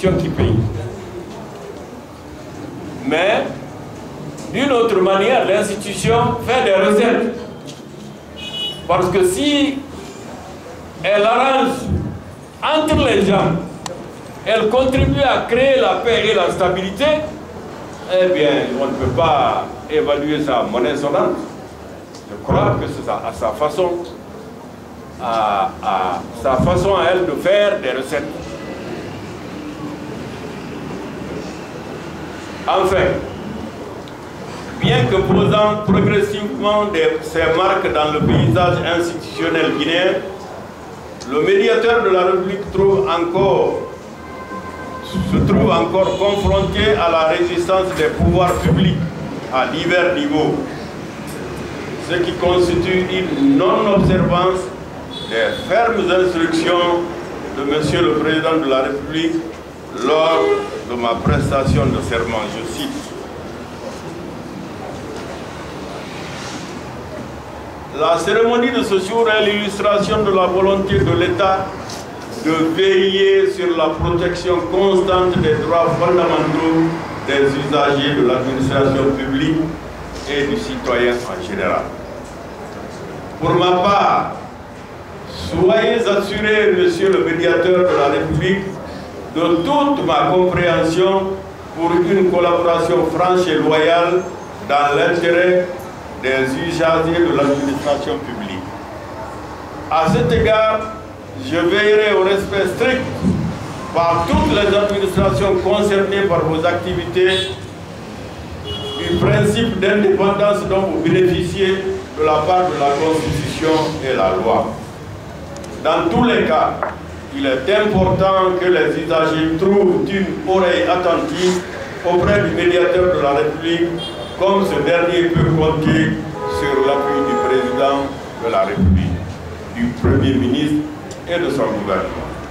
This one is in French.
institution qui paye. Mais, d'une autre manière, l'institution fait des recettes. Parce que si elle arrange entre les gens, elle contribue à créer la paix et la stabilité, eh bien, on ne peut pas évaluer sa monnaie sonnante. Je crois que c'est à sa façon, à elle de faire des recettes. Enfin, bien que posant progressivement ses marques dans le paysage institutionnel guinéen, le médiateur de la République se trouve encore confronté à la résistance des pouvoirs publics à divers niveaux, ce qui constitue une non-observance des fermes instructions de Monsieur le Président de la République lors de ma prestation de serment. Je cite: la cérémonie de ce jour est l'illustration de la volonté de l'État de veiller sur la protection constante des droits fondamentaux des usagers de l'administration publique et du citoyen en général. Pour ma part, soyez assuré, Monsieur le médiateur de la République, de toute ma compréhension pour une collaboration franche et loyale dans l'intérêt des usagers de l'administration publique. À cet égard, je veillerai au respect strict par toutes les administrations concernées par vos activités du principe d'indépendance dont vous bénéficiez de la part de la Constitution et la loi. Dans tous les cas, il est important que les usagers trouvent une oreille attentive auprès du médiateur de la République, comme ce dernier peut compter sur l'appui du président de la République, du Premier ministre et de son gouvernement.